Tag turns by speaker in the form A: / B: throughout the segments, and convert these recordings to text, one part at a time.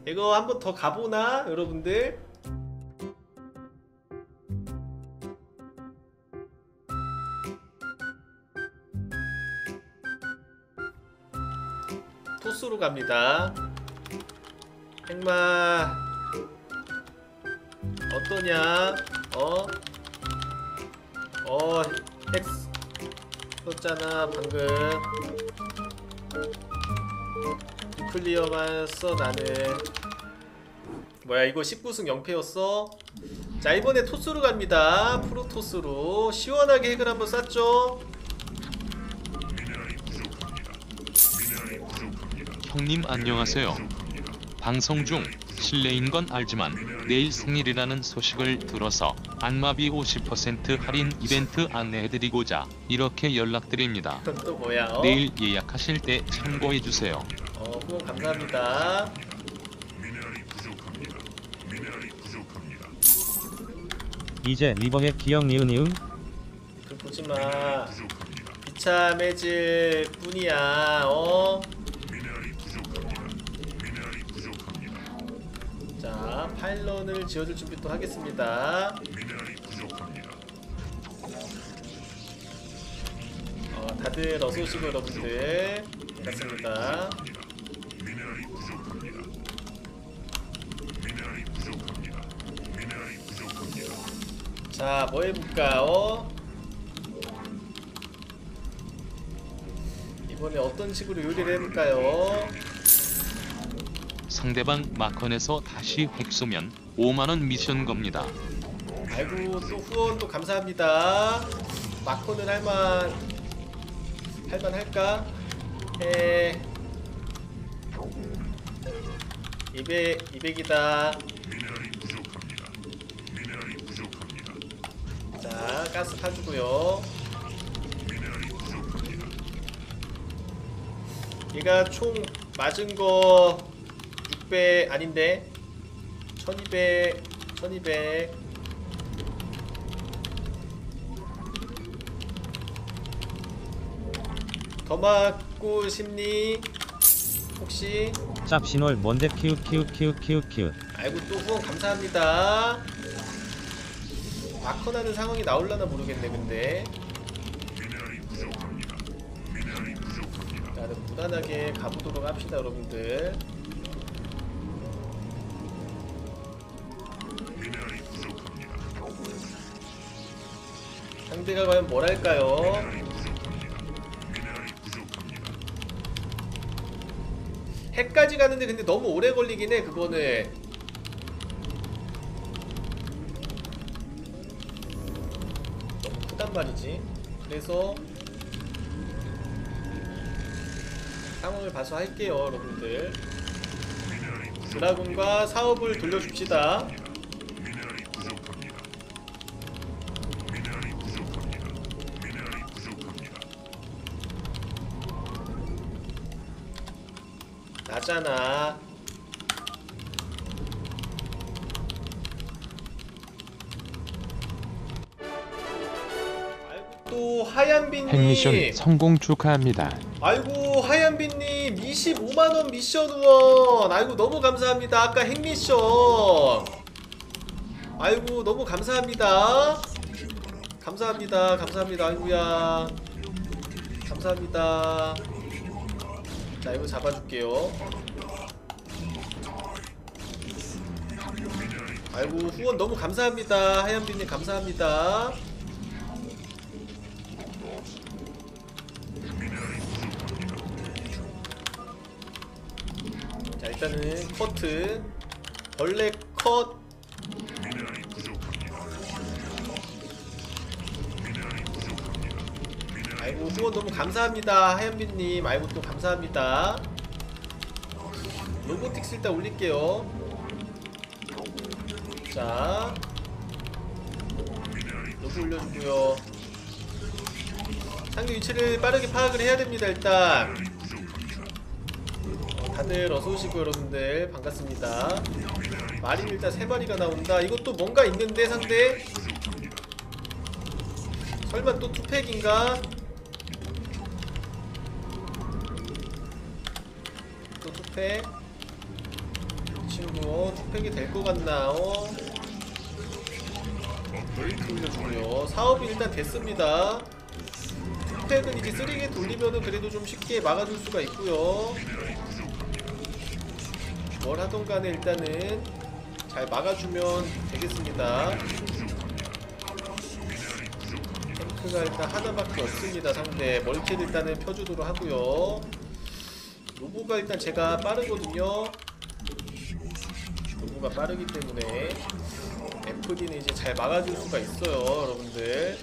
A: 이거 한번 더 가보나 여러분들? 토스로 갑니다. 행마 어떠냐? 헥스 썼잖아 방금. 클리어만 써 나는. 뭐야 이거 19승 0패였어? 자 이번에 토스로 갑니다. 프로토스로 시원하게 핵을 한번 쐈죠.
B: 형님 안녕하세요. 방송 중 실례인 건 알지만 내일 생일이라는 소식을 들어서 안마비 50% 할인 이벤트 안내해드리고자 이렇게 연락드립니다.
A: 또 뭐야?
B: 내일 예약하실 때 참고해주세요.
A: 후원 감사합니다.
C: 이제 리버의 기억 니은이응?
A: 그 보지마. 비참해질 뿐이야. 자 파일런을 지어줄 준비 또 하겠습니다. 다들 어서오시고 여러분들 반갑습니다. 자 뭐 해볼까? 이번에 어떤 식으로 요리를 해볼까요?
B: 상대방 마컨에서 다시 핵 쏘면 5만원 미션 겁니다.
A: 아이고 또 후원 또 감사합니다. 마코는 할만할까? 200이다. 자 가스 파주고요. 얘가 총 맞은 거 600 아닌데 1200 더 맞고 싶니? 혹시?
C: 짭신월 뭔데 키읔.
A: 아이고 또 후원 감사합니다. 마커나는 상황이 나올라나 모르겠네 근데. 나는 무난하게 가보도록 합시다 여러분들. 상대가 과연 뭘 할까요? 해까지 가는데 근데 너무 오래 걸리긴 해 그거는. 너무 크단 말이지. 그래서 상황을 봐서 할게요 여러분들. 드라군과 사업을 돌려줍시다. 나잖아. 아이고 또 하얀빈님
B: 핵미션 성공 축하합니다.
A: 아이고 하얀빈님 25만원 미션 후원. 아이고 너무 감사합니다. 아까 핵미션 아이고 너무 감사합니다. 감사합니다. 아이고야 감사합니다. 자 이거 잡아줄게요. 아이고 후원 너무 감사합니다. 하얀빈님 감사합니다. 자 일단은 커트 벌레 컷. 아이고 후원 너무 감사합니다 하얀빈님. 아이고 또 감사합니다. 로보틱스 일단 올릴게요. 자 로보 올려주고요. 상대 위치를 빠르게 파악을 해야 됩니다. 일단 다들 어서오시고 여러분들 반갑습니다. 마린 일단 3마리가 나온다. 이것도 뭔가 있는데 상대? 설마 또 투팩인가? 또 투팩? 친구 투팩이 될 것 같나? 웨이트 올려주고요. 사업이 일단 됐습니다. 투팩은 이제 3개 돌리면은 그래도 좀 쉽게 막아줄 수가 있고요. 뭘 하던 간에 일단은 잘 막아주면 되겠습니다. 탱크가 일단 하나밖에 없습니다. 상대 멀티를 일단은 펴주도록 하고요. 로보가 일단 제가 빠르거든요. 로보가 빠르기 때문에 FD는 이제 잘 막아줄 수가 있어요, 여러분들.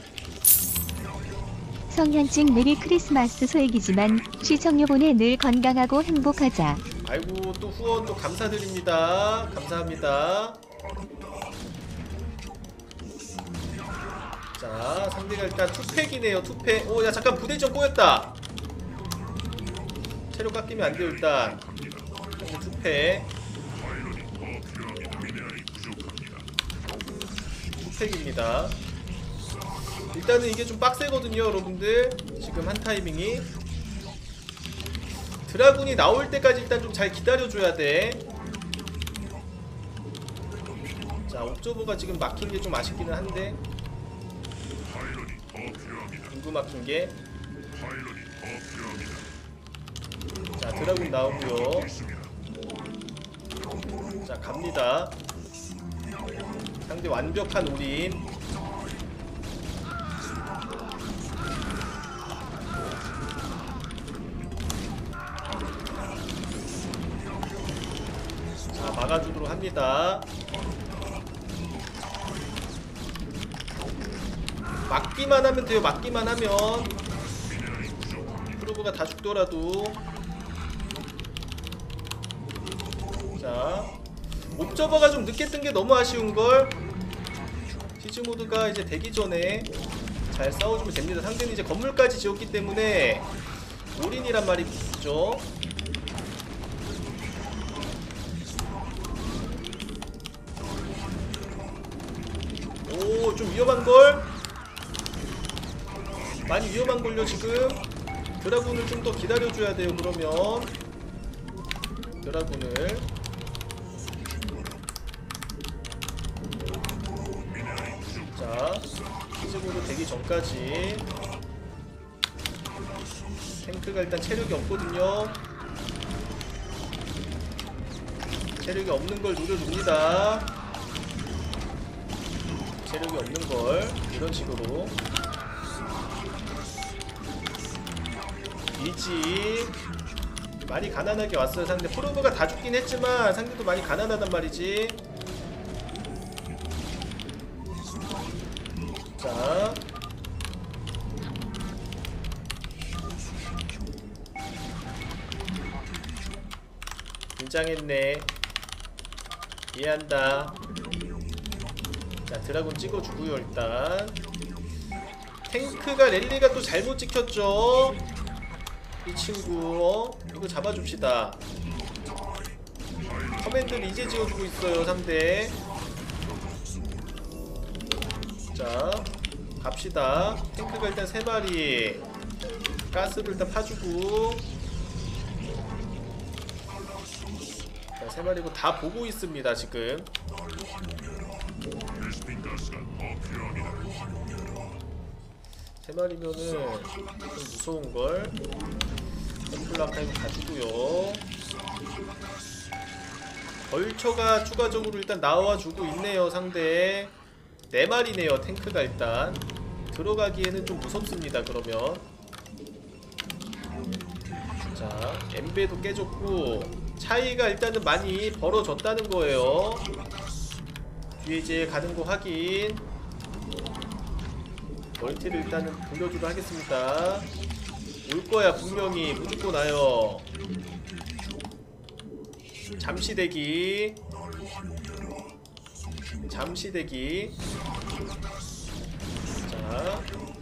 D: 성현증 메리 크리스마스 소액이지만 시청료분에 늘 건강하고 행복하자.
A: 아이고, 또 후원 또 감사드립니다. 감사합니다. 자, 상대가 일단 투팩이네요. 투팩. 오, 야, 잠깐 부대전 꼬였다. 체력 깎이면 안 돼요. 일단 투팩. 투팩입니다. 일단은 이게 좀 빡세거든요, 여러분들. 지금 한 타이밍이 드라군이 나올 때까지 일단 좀 잘 기다려줘야 돼. 자, 옵저버가 지금 막힌 게 좀 아쉽기는 한데, 인구 막힌 게. 자, 드라군 나오고요. 자, 갑니다. 상대 완벽한 올인. 자, 막아주도록 합니다. 막기만 하면 돼요. 막기만 하면. 프로브가 다 죽더라도. 자, 옵저버가 좀 늦게 뜬 게 너무 아쉬운걸. 시즈모드가 이제 되기 전에 잘 싸워주면 됩니다. 상대는 이제 건물까지 지었기 때문에 올인이란 말이죠. 오, 좀 위험한걸? 많이 위험한걸요 지금. 드라군을 좀 더 기다려줘야 돼요. 그러면 드라군을. 자, 시즈모드 되기 전까지. 탱크가 일단 체력이 없거든요. 체력이 없는 걸 노려줍니다. 체력이 없는 걸 이런 식으로. 일찍 많이 가난하게 왔어요. 상대 프로브가 다 죽긴 했지만 상대도 많이 가난하단 말이지. 자, 긴장했네. 이해한다. 자, 드라군 찍어주고요. 일단 탱크가 랠리가 또 잘못 찍혔죠. 이 친구 이거 잡아줍시다. 커맨드를 이제 지어주고 있어요. 상대. 자, 갑시다. 탱크가 일단 3마리 가스를 일단 파주고. 자, 3마리고 다 보고 있습니다 지금. 세 마리면은 좀 무서운걸. 템플라카이브 가지고요. 벌처가 추가적으로 일단 나와주고 있네요. 상대 4마리네요. 탱크가 일단 들어가기에는 좀 무섭습니다. 그러면 자, 엠베도 깨졌고 차이가 일단은 많이 벌어졌다는 거예요. 뒤에 이제 가는 거 확인. 멀티를 일단은 돌려주도록 하겠습니다. 올 거야 분명히. 무조건 와요. 잠시 대기. 잠시 대기. 자,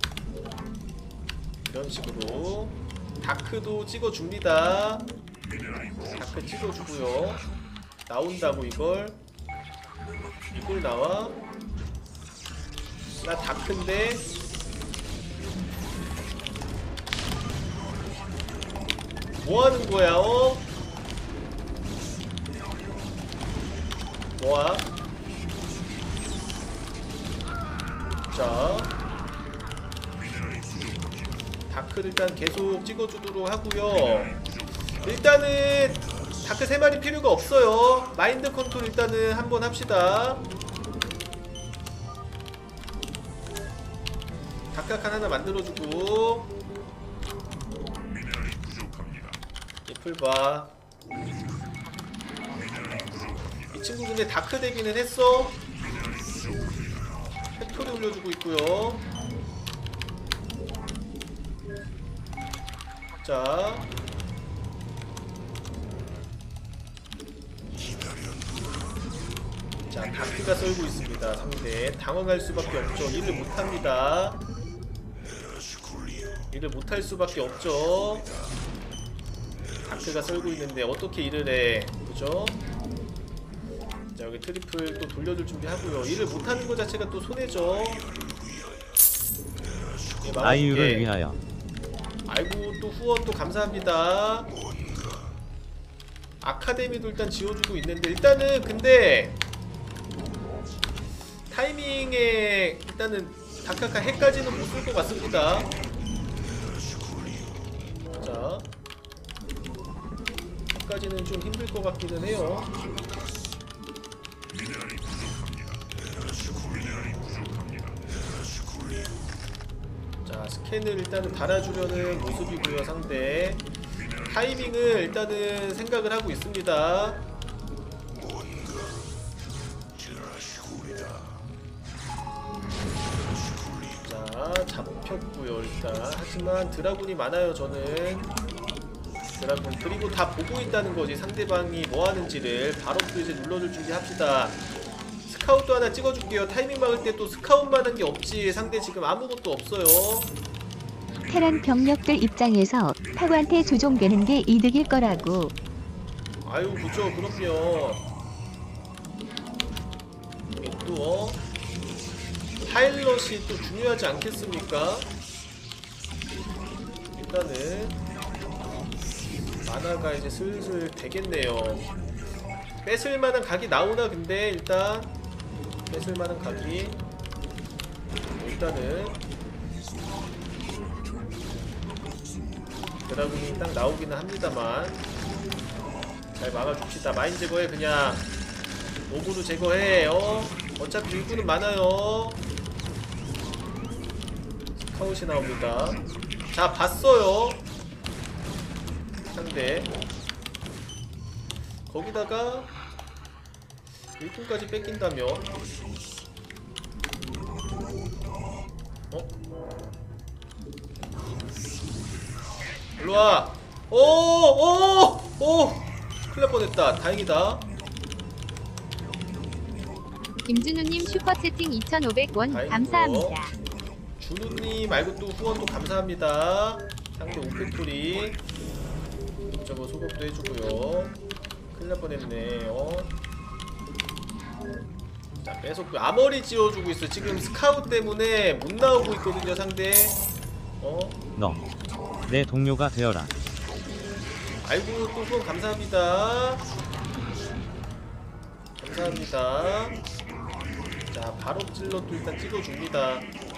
A: 이런 식으로 다크도 찍어줍니다. 다크 찍어주고요. 나온다고 이걸 나와? 나 다크인데? 뭐 하는 거야, 모아. 자, 다크를 일단 계속 찍어주도록 하고요. 일단은 다크 3마리 필요가 없어요. 마인드 컨트롤 일단은 한번 합시다. 다크칸 하나 만들어주고. 풀봐. 이 친구 근데 다크 되기는 했어. 팩토리 올려주고 있고요. 자, 다크가 썰고 있습니다. 상대 당황할 수밖에 없죠. 일을 못합니다. 일을 못할 수밖에 없죠. 다크가 썰고 있는데 어떻게 일을 해, 그죠? 자, 여기 트리플 또 돌려줄 준비하고요. 일을 못하는 것 자체가 또 손해죠. 예,
C: 아이유를 위하여.
A: 아이고, 또 후원 또 감사합니다. 아카데미도 일단 지어주고 있는데, 일단은 근데 타이밍에 일단은 다카카 핵까지는 못 쓸 것 같습니다. 자, 핵까지는 좀 힘들 것 같기는 해요. 자, 스캔을 일단은 달아주려는 모습이고요. 상대 타이밍을 일단은 생각을 하고 있습니다. 자, 잡혔고요 일단. 하지만 드라군이 많아요. 저는 드라군 그리고 다 보고 있다는 거지. 상대방이 뭐 하는지를 바로 또 이제 눌러줄 준비 합시다. 스카웃도 하나 찍어줄게요. 타이밍 막을 때 또 스카웃만 한 게 없지. 상대 지금 아무것도 없어요.
D: 테란 병력들 입장에서 타구한테 조종되는 게 이득일 거라고.
A: 아유, 그죠. 그럼요. 이게 또 파일럿이 또 중요하지 않겠습니까? 일단은 만화가 이제 슬슬 되겠네요. 뺏을만한 각이 나오나. 근데 일단 뺏을만한 각이 일단은 드라군이 딱 나오기는 합니다만 잘 막아줍시다. 마인 제거해. 그냥 오브로 제거해. 어차피 일꾼은 많아요. 스카웃이 나옵니다. 자, 봤어요 상대. 거기다가 일꾼까지 뺏긴다면 일로와. 오! 큰일 날 뻔했다. 다행이다.
E: 김준우님 슈퍼채팅 2,500원
A: 아이고.
E: 감사합니다.
A: 준우님 말고 또 후원도 감사합니다. 상대 오페토리 저거 소급도 해주고요. 큰일 날 뻔했네. 자, 계속 아머리 지어주고 있어. 지금 스카웃 때문에 못 나오고 있거든요 상대.
C: 너 내 동료가 되어라.
A: 아이고, 또 후원 감사합니다. 감사합니다. 자, 바로 찔러도 일단 찍어줍니다.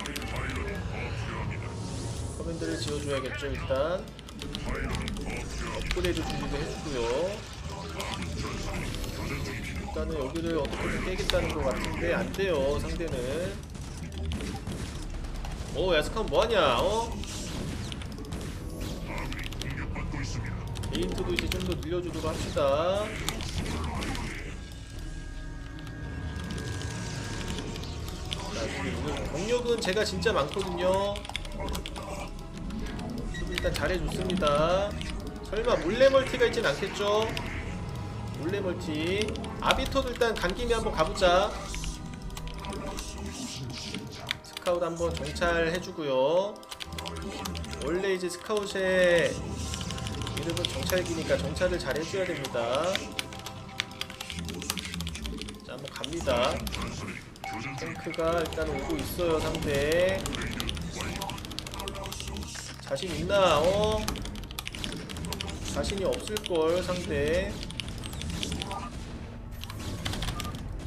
A: 커맨드를 지어줘야겠죠. 일단 업그레이드 준비도 해주고요. 일단은 여기를 어떻게든 깨겠다는 것 같은데 안돼요 상대는. 야, 스카운 뭐하냐. 게인트도 이제 좀 더 늘려주도록 합시다. 자, 공력은 제가 진짜 많거든요. 일단 잘해줬습니다. 설마 몰래 멀티가 있진 않겠죠? 몰래 멀티. 아비터도 일단 간 김에 한번 가보자. 스카웃 한번 정찰해주고요. 원래 이제 스카웃의 이름은 정찰기니까 정찰을 잘 해줘야 됩니다. 자, 한번 갑니다. 탱크가 일단 오고 있어요 상대. 자신 있나? 자신이 없을걸 상대.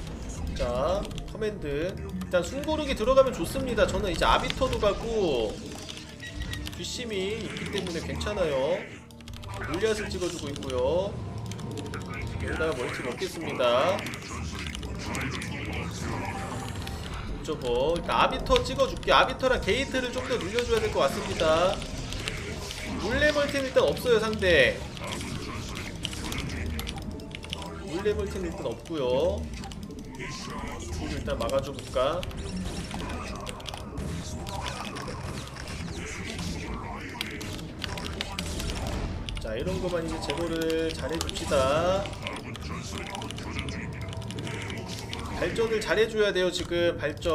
A: 자, 커맨드. 일단 숨고르기 들어가면 좋습니다. 저는 이제 아비터도 가고 뒷심이 있기 때문에 괜찮아요. 골리앗을 찍어주고 있고요. 여기다가 멀티 먹겠습니다. 저거 일단 아비터 찍어줄게. 아비터랑 게이트를 좀 더 늘려줘야 될 것 같습니다. 물레 멀티는 일단 없어요 상대. 물레 멀티는 일단 없고요. 이거 일단 막아줘 볼까. 자, 이런 거만 이제 제거를 잘 해줍시다. 발전을 잘 해줘야 돼요. 지금 발전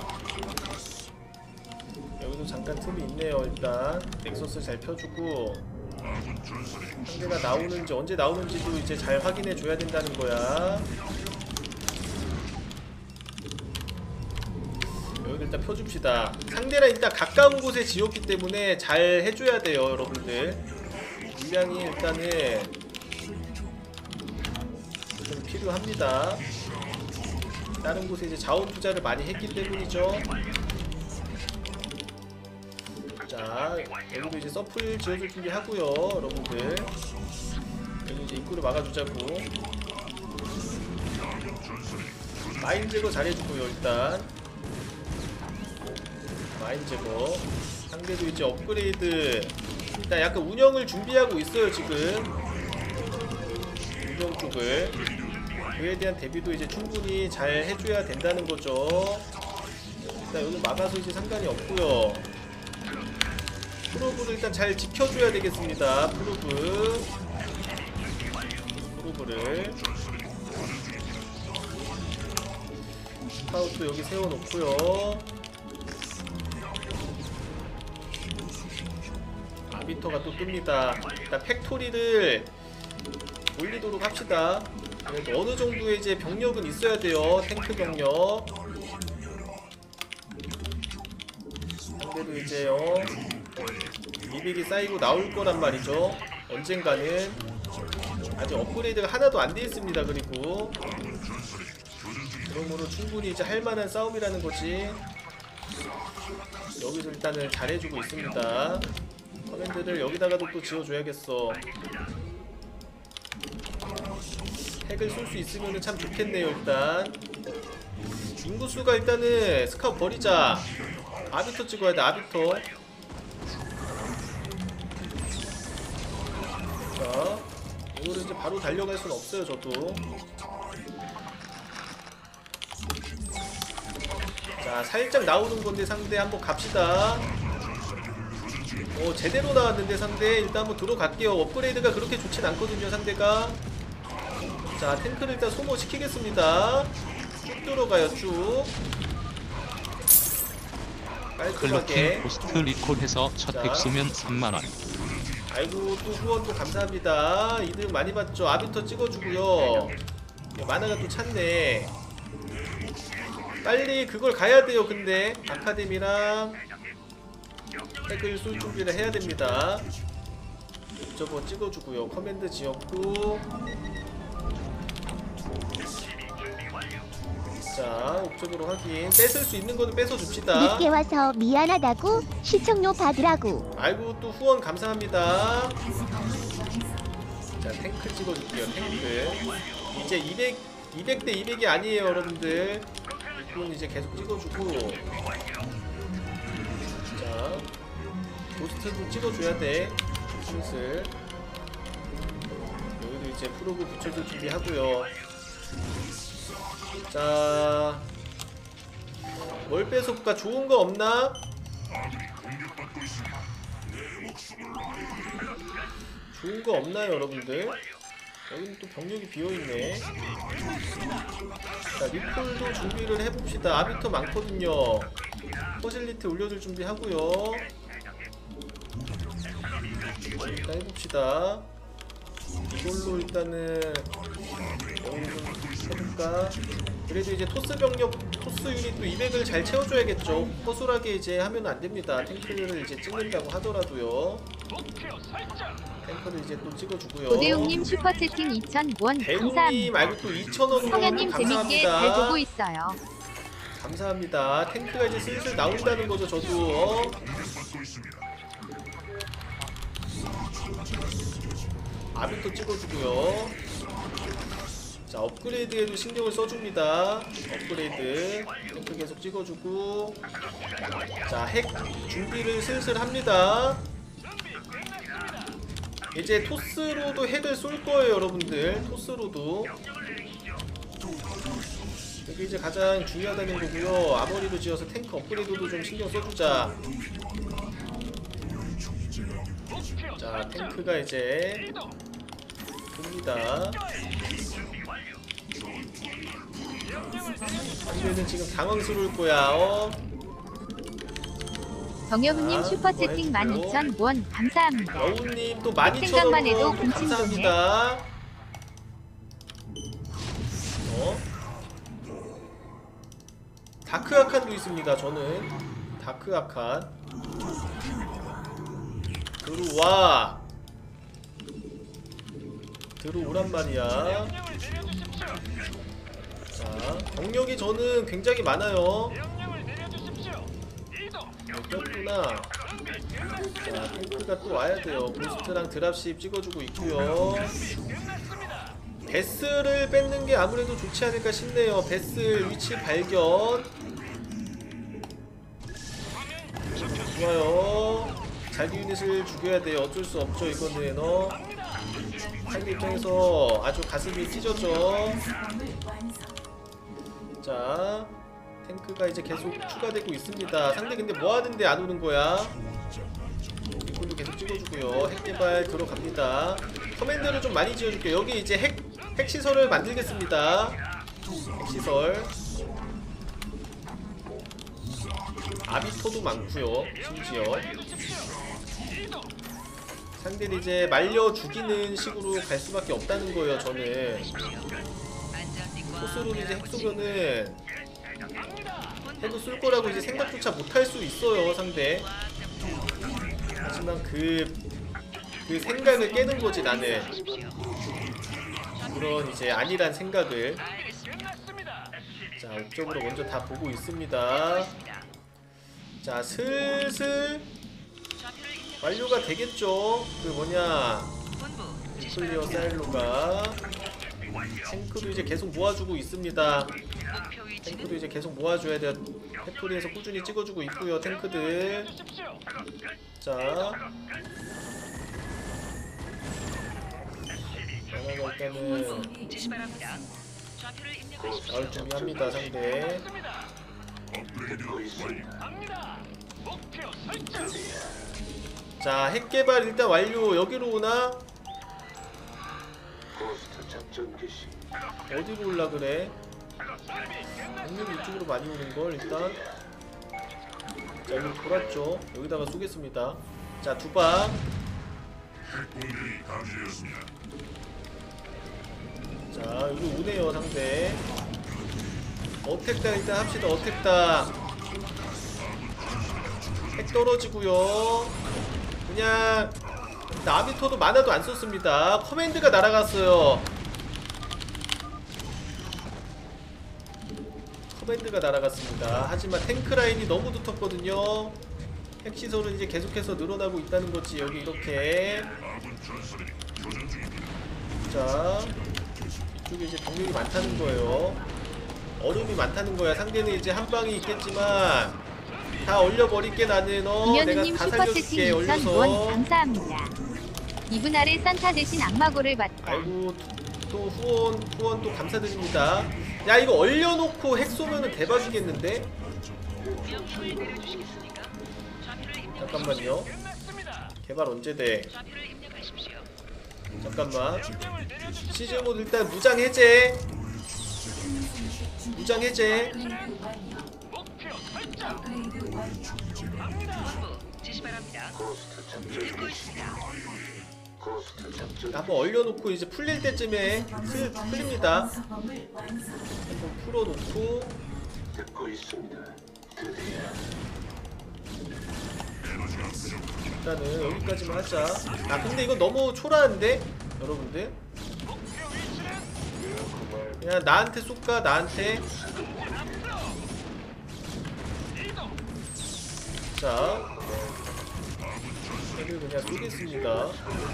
A: 여기도 잠깐 틈이 있네요. 일단 넥서스 잘 펴주고 상대가 나오는지 언제 나오는지도 이제 잘 확인해 줘야 된다는 거야. 여기 일단 펴줍시다. 상대랑 일단 가까운 곳에 지었기 때문에 잘 해줘야 돼요 여러분들. 물량이 일단은 좀 필요합니다. 다른 곳에 이제 자원 투자를 많이 했기 때문이죠. 자, 여기도 이제 서플 지어줄 준비 하고요 여러분들. 여기 이제 입구를 막아주자고. 마인 제거 잘해주고요. 일단 마인 제거. 상대도 이제 업그레이드 일단 약간 운영을 준비하고 있어요 지금. 운영 쪽을. 그에 대한 대비도 이제 충분히 잘 해줘야 된다는 거죠. 일단 여기 막아서 이제 상관이 없고요. 프로브를 일단 잘 지켜줘야 되겠습니다. 프로브를 스카우트 여기 세워놓고요. 아비터가 또 뜹니다. 일단 팩토리를 올리도록 합시다. 그래도 어느 정도의 이제 병력은 있어야 돼요. 탱크 병력. 상대도 이제 미빅이 쌓이고 나올 거란 말이죠. 언젠가는. 아직 업그레이드가 하나도 안 돼 있습니다. 그리고 그러므로 충분히 이제 할 만한 싸움이라는 거지. 여기서 일단은 잘해주고 있습니다. 커맨드를 여기다가도 또 지어줘야겠어. 핵을 쏠 수 있으면 참 좋겠네요. 일단 인구수가 일단은 스카웃 버리자. 아비터 찍어야 돼. 아비터. 자, 이거를 이제 바로 달려갈 수는 없어요. 저도. 자, 살짝 나오는 건데 상대 한번 갑시다. 제대로 나왔는데 상대. 일단 한번 들어갈게요. 업그레이드가 그렇게 좋진 않거든요 상대가. 자, 탱크를 일단 소모시키겠습니다. 쭉 들어가요. 쭉 깔끔하게.
B: 클로킹 포스트 리콜해서 첫
A: 자.
B: 핵 쏘면 3만원.
A: 아이고, 또 후원도 감사합니다. 이득 많이 받죠. 아비터 찍어주고요. 만화가 또 찼네. 빨리 그걸 가야 돼요. 근데 아카데미랑 핵을 쏠 준비를 해야 됩니다. 저거 찍어주고요. 커맨드 지었고. 자, 옵저버로 확인. 뺏을 수 있는 거는 뺏어줍시다.
D: 늦게 와서 미안하다고 시청료 받으라고.
A: 아이고, 또 후원 감사합니다. 자, 탱크 찍어줄게요. 탱크. 이제 200대 200이 아니에요 여러분들. 이건 이제 계속 찍어주고. 자, 고스트도 찍어줘야 돼. 슬슬. 여기도 이제 프로브 붙여줄 준비하고요. 자, 뭘 뺏어볼까? 좋은 거 없나? 좋은 거 없나요 여러분들? 여기는 또 병력이 비어있네. 자, 리콜도 준비를 해봅시다. 아비터 많거든요. 퍼질리티 올려줄 준비하고요. 일단 해봅시다. 이걸로 일단은 여기 좀 있을까? 그래도 이제 토스 병력, 토스 유닛도 200을 잘 채워줘야겠죠. 허술하게 이제 하면 안 됩니다. 탱크를 이제 찍는다고 하더라도요. 탱크를 이제 또 찍어주고요.
E: 고대웅님 슈퍼채팅 2,000원
A: 대웅님
E: 감사합니다.
A: 말고 또 2,000원
E: 성현님 재밌게 잘 보고 있어요.
A: 감사합니다. 탱크가 이제 슬슬 나온다는 거죠, 저도. 아비토 찍어주고요. 자, 업그레이드에도 신경을 써줍니다. 업그레이드 탱크 계속 찍어주고. 자, 핵 준비를 슬슬 합니다. 이제 토스로도 핵을 쏠 거예요, 여러분들. 토스로도. 여기 이제 가장 중요하다는 거고요. 아머리도 지어서 탱크 업그레이드도 좀 신경 써주자. 자, 탱크가 이제 듭니다. 상대는 지금 당황스러울 거야.
E: 정여훈님
A: 자,
E: 슈퍼채팅
A: 뭐 해주고요.
E: 12,000원 감사합니다.
A: 여우님 또
E: 생각만 해도
A: 12,000원
E: 군침
A: 감사합니다. 다크 아칸도 있습니다. 저는 다크 아칸 들어와. 들어오란 말이야. 자, 병력이 저는 굉장히 많아요. 꼈구나. 자, 탱크가 또 와야 돼요. 고스트랑 드랍십 찍어주고 있고요. 베스를 뺏는 게 아무래도 좋지 않을까 싶네요. 베스 위치 발견. 좋아요. 자기 유닛을 죽여야 돼요. 어쩔 수 없죠, 이거는. 상대 입장에서 아주 가슴이 찢어져. 자, 탱크가 이제 계속 추가되고 있습니다. 상대 근데 뭐하는데 안 오는 거야? 이꼴도 계속 찍어주고요. 핵 개발 들어갑니다. 커맨드를 좀 많이 지어줄게요. 여기 이제 핵 시설을 만들겠습니다. 핵 시설. 아비토도 많고요. 심지어 상대를 이제 말려 죽이는 식으로 갈 수밖에 없다는 거예요. 저는 토스로 이제 핵 쏘면은 핵을 쏠 거라고 이제 생각조차 못할 수 있어요, 상대. 하지만 그 생각을 깨는 거지, 나는. 그런 이제 아니란 생각을. 자, 옥적으로 먼저 다 보고 있습니다. 자, 슬슬 완료가 되겠죠. 그 뭐냐, 클리어 사일로가 탱크도 이제 계속 모아주고 있습니다. 탱크도 이제 계속 모아줘야 돼요. 팩토리에서 꾸준히 찍어주고 있고요, 탱크들. 자, 하나가 일단은 나올 준비합니다, 상대. 자, 핵개발 일단 완료. 여기로 오나? 어디로 올라 그래? 당연히 이쪽으로 많이 오는걸. 일단 자, 여기 돌았죠. 여기다가 쏘겠습니다. 자, 두방. 자, 여기 오네요, 상대. 어택당 일단 합시다. 어택당 핵 떨어지고요. 그냥 나비토도 많아도 안 썼습니다. 커맨드가 날아갔어요. 커맨드가 날아갔습니다. 하지만 탱크라인이 너무 두텁거든요. 핵시설은 이제 계속해서 늘어나고 있다는 거지. 여기 이렇게. 자, 이쪽에 이제 병력이 많다는 거예요. 얼음이 많다는 거야. 상대는 이제 한 방이 있겠지만 다 얼려버릴게. 나는 내가
E: 이현우님
A: 다
E: 슈퍼채팅
A: 살려줄게.
E: 2,000원
A: 얼려서.
E: 감사합니다. 이분 아래 산타 대신 악마고를 받다.
A: 아이고, 또 후원 또 감사드립니다. 야, 이거 얼려놓고 핵 쏘면은 대박이겠는데? 잠깐만요. 개발 언제 돼? 잠깐만. 시즌1 일단 무장 해제. 무장 해제. 한번 얼려놓고 이제 풀릴 때쯤에 풀립니다. 풀어놓고 일단은 여기까지만 하자. 아 근데 이거 너무 초라한데? 여러분들 그냥 나한테 쏠까? 나한테. 자 핵을 그냥 쏘겠습니다.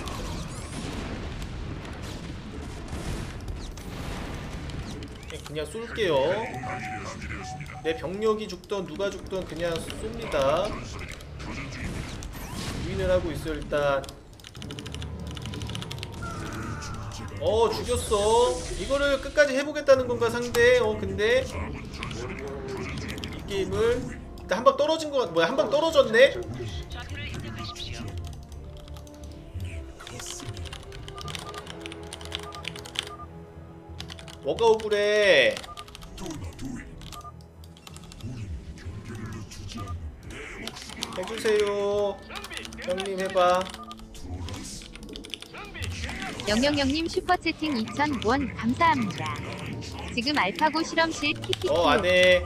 A: 그냥 쏠게요. 내 병력이 죽던 누가 죽던 그냥 쏩니다. 유인을 하고 있어 일단. 죽였어. 이거를 끝까지 해보겠다는 건가 상대? 근데 이 게임을 일단 한 방 떨어진 거 뭐야? 한 방 떨어졌네? 뭐가 억울해? 해주세요. 형님 해봐.
E: 영영영님 슈퍼채팅 2,000원 감사합니다. 지금 알파고 실험실 키키키.
A: 안해.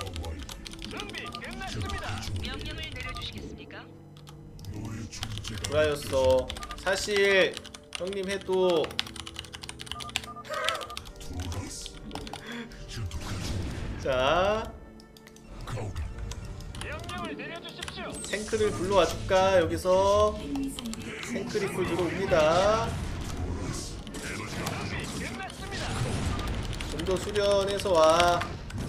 A: 구라였어. 사실 형님 해도 자 탱크를 불러와 줄까? 여기서 탱크 리콜 들어옵니다. 좀 더 수련해서 와.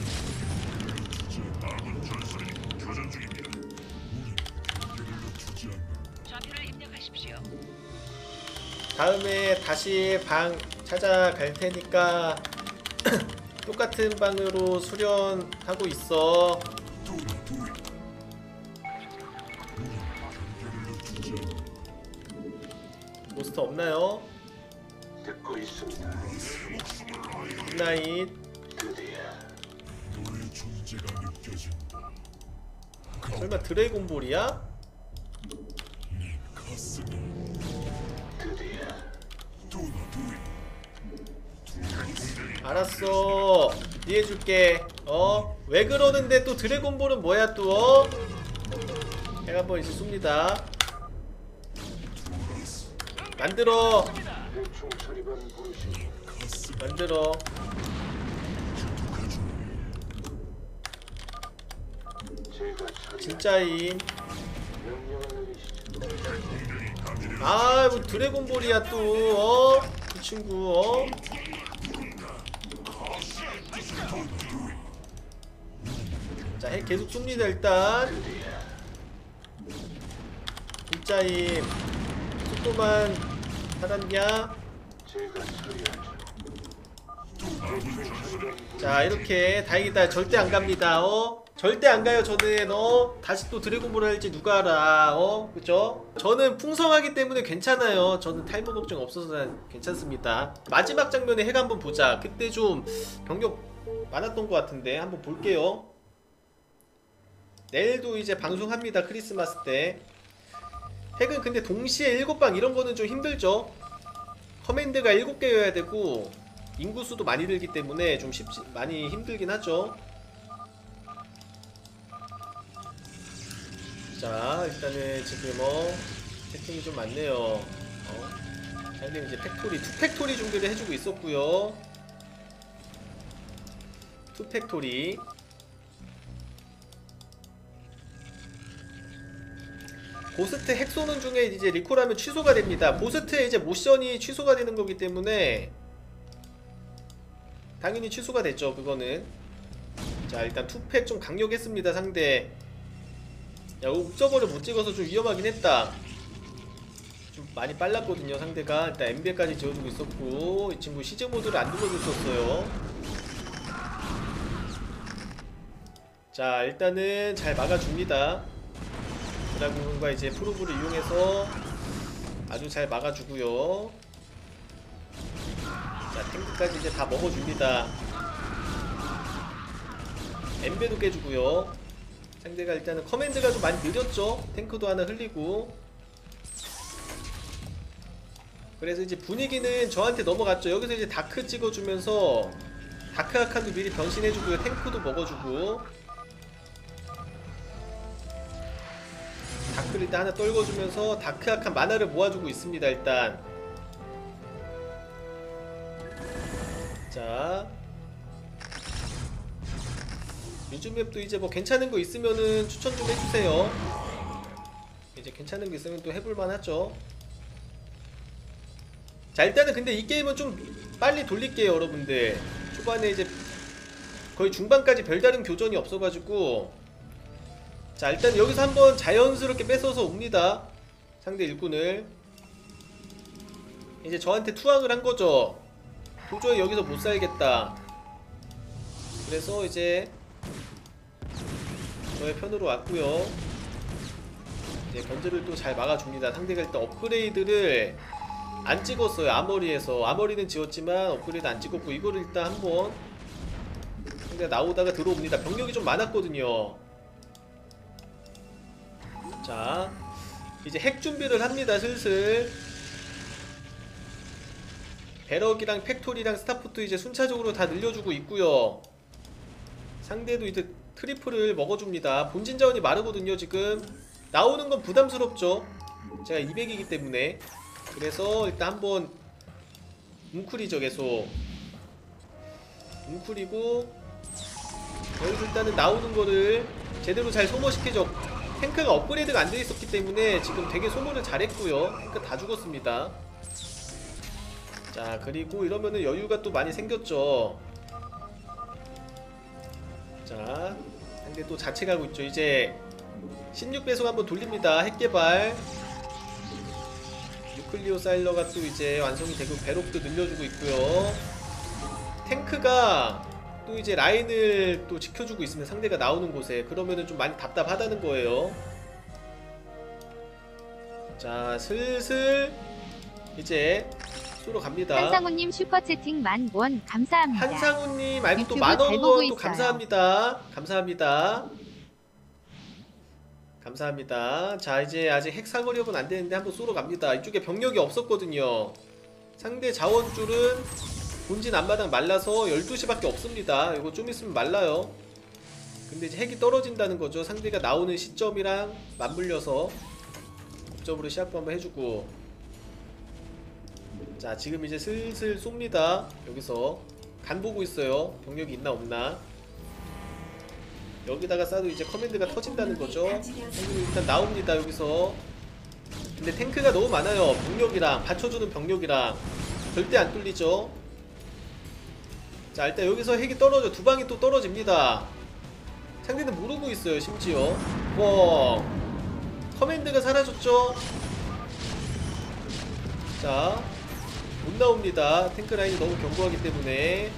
A: 다음에 다시 방 찾아갈 테니까 똑같은 방으로 수련하고 있어. 모스터 없나요? 듣고 있습니다. 굿나잇. 설마 드래곤볼이야? 알았어. 이해해줄게. 왜 그러는데 또 드래곤볼은 뭐야 또? 해가 한번 이제 쏩니다. 만들어. 만들어. 진짜인. 뭐 드래곤볼이야 또. 그 친구 자, 핵 계속 쏩니다 일단. 진짜임. 속도만 살았냐? 자, 이렇게 다행이다. 절대 안 갑니다. 절대 안 가요. 저는 다시 또 드래곤볼 할지 누가 알아. 그죠? 저는 풍성하기 때문에 괜찮아요. 저는 탈모 걱정 없어서 난 괜찮습니다. 마지막 장면에 핵 한번 보자. 그때 좀 병력 많았던 것 같은데 한번 볼게요. 내일도 이제 방송합니다. 크리스마스 때. 핵은 근데 동시에 7방 이런 거는 좀 힘들죠. 커맨드가 7개여야 되고 인구수도 많이 들기 때문에 좀 많이 힘들긴 하죠. 자, 일단은 지금 채팅이 좀 많네요. 상대는 이제 팩토리, 투팩토리 준비를 해주고 있었고요. 투팩토리. 보스트 핵 쏘는 중에 이제 리콜하면 취소가 됩니다. 보스트의 이제 모션이 취소가 되는 거기 때문에 당연히 취소가 됐죠. 그거는. 자, 일단 투팩 좀 강력했습니다. 상대. 야, 옵저버를 못 찍어서 좀 위험하긴 했다. 좀 많이 빨랐거든요. 상대가. 일단 엠비까지 지어주고 있었고 이 친구 시즈 모드를 안 눌러줬었어요. 자, 일단은 잘 막아줍니다. 드라군과 이제 프로브를 이용해서 아주 잘 막아주고요. 자, 탱크까지 이제 다 먹어줍니다. 엠베도 깨주고요. 상대가 일단은 커맨드가 좀 많이 느렸죠. 탱크도 하나 흘리고. 그래서 이제 분위기는 저한테 넘어갔죠. 여기서 이제 다크 찍어주면서 다크 아칸도 미리 변신해주고요. 탱크도 먹어주고 다크를 일단 하나 떨궈주면서 다크 아칸 마나를 모아주고 있습니다. 일단 자 요즘맵도 이제 뭐 괜찮은 거 있으면은 추천 좀 해주세요. 이제 괜찮은 거 있으면 또 해볼만 하죠. 자 일단은 근데 이 게임은 좀 빨리 돌릴게요 여러분들. 초반에 이제 거의 중반까지 별다른 교전이 없어가지고 자 일단 여기서 한번 자연스럽게 뺏어서 옵니다. 상대 일꾼을 이제 저한테 투항을 한 거죠. 도저히 여기서 못 살겠다. 그래서 이제 저의 편으로 왔고요. 이제 견제를 또 잘 막아줍니다. 상대가 일단 업그레이드를 안 찍었어요. 아머리에서 아머리는 지웠지만 업그레이드 안 찍었고 이거를 일단 한번 상대가 나오다가 들어옵니다. 병력이 좀 많았거든요. 자 이제 핵 준비를 합니다. 슬슬 배럭이랑 팩토리랑 스타포트 이제 순차적으로 다 늘려주고 있고요. 상대도 이제 트리플을 먹어줍니다. 본진 자원이 마르거든요. 지금 나오는 건 부담스럽죠. 제가 200이기 때문에. 그래서 일단 한번 웅쿨이죠. 계속 웅쿨이고 여기서 일단은 나오는 거를 제대로 잘 소모시키죠. 탱크가 업그레이드가 안 돼 있었기 때문에 지금 되게 소모를 잘했고요. 탱크 다 죽었습니다. 자 그리고 이러면은 여유가 또 많이 생겼죠. 자 상대 또 자책하고 있죠. 이제 16배속 한번 돌립니다. 핵개발 뉴클리오 사일러가 또 이제 완성이 되고 배럭도 늘려주고 있고요. 탱크가 또 이제 라인을 또 지켜주고 있습니다. 상대가 나오는 곳에. 그러면은 좀 많이 답답하다는 거예요. 자 슬슬 이제 쏘러 갑니다.
E: 한상우님 슈퍼채팅 10,000원 감사합니다.
A: 한상우님 아이고 또
E: 유튜브 잘
A: 10,000원
E: 보고
A: 또
E: 있어요.
A: 감사합니다. 감사합니다. 감사합니다. 자 이제 아직 핵 사거리업은 안되는데 한번 쏘러 갑니다. 이쪽에 병력이 없었거든요. 상대 자원줄은 본진 앞마당 말라서 12시밖에 없습니다. 이거 좀 있으면 말라요. 근데 이제 핵이 떨어진다는 거죠. 상대가 나오는 시점이랑 맞물려서 업적으로 시합도 한번 해주고. 자 지금 이제 슬슬 쏩니다. 여기서 간 보고 있어요. 병력이 있나 없나. 여기다가 쏴도 이제 커맨드가 터진다는 거죠. 일단 나옵니다. 여기서. 근데 탱크가 너무 많아요. 병력이랑 받쳐주는 병력이랑 절대 안 뚫리죠. 자 일단 여기서 핵이 떨어져. 두 방이 또 떨어집니다. 상대는 모르고 있어요. 심지어 와 커맨드가 사라졌죠. 자 못 나옵니다. 탱크 라인이 너무 견고하기 때문에.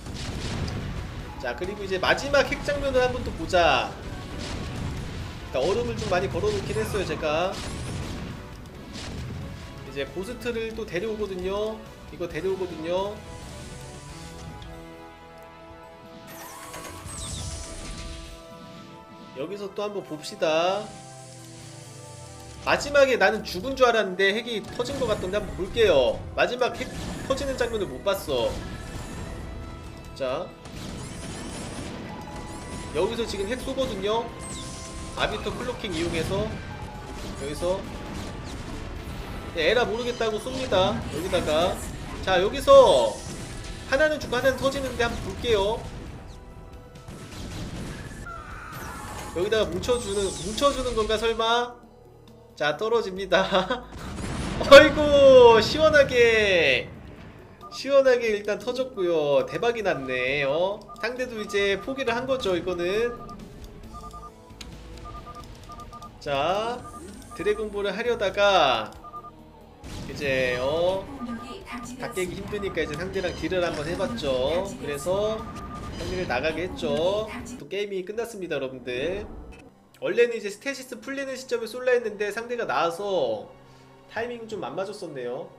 A: 자 그리고 이제 마지막 핵 장면을 한번 또 보자. 그러니까 얼음을 좀 많이 걸어놓긴 했어요. 제가 이제 고스트를 또 데려오거든요. 이거 데려오거든요. 여기서 또 한번 봅시다. 마지막에 나는 죽은 줄 알았는데 핵이 터진 것 같던데 한번 볼게요. 마지막 핵 터지는 장면을 못 봤어. 자 여기서 지금 핵 쏘거든요. 아비터 클로킹 이용해서 여기서 에라 모르겠다고 쏩니다. 여기다가 자 여기서 하나는 죽고 하나는 터지는데 한번 볼게요. 여기다가 뭉쳐주는 건가 설마? 자 떨어집니다. 어이구 시원하게 일단 터졌고요. 대박이 났네. 상대도 이제 포기를 한 거죠. 이거는 자 드래곤볼을 하려다가 이제 다 깨기 힘드니까 이제 상대랑 딜을 한번 해봤죠. 그래서 상대를 나가게 했죠. 또 게임이 끝났습니다. 여러분들 원래는 이제 스테시스 풀리는 시점에 쏠라 했는데 상대가 나와서 타이밍 좀 안 맞았었네요.